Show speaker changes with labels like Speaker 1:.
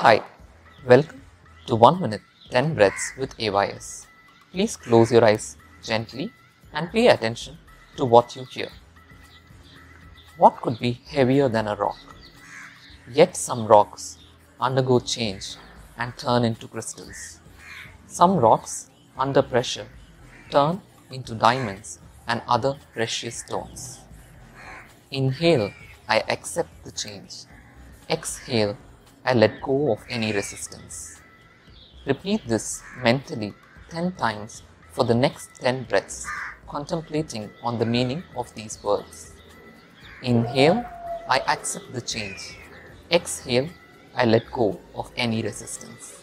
Speaker 1: Hi, welcome to 1 minute 10 breaths with AYS. Please close your eyes gently and pay attention to what you hear. What could be heavier than a rock? Yet some rocks undergo change and turn into crystals. Some rocks, under pressure, turn into diamonds and other precious stones. Inhale, I accept the change. Exhale, I let go of any resistance. Repeat this mentally 10 times for the next 10 breaths, contemplating on the meaning of these words. Inhale, I accept the change. Exhale, I let go of any resistance.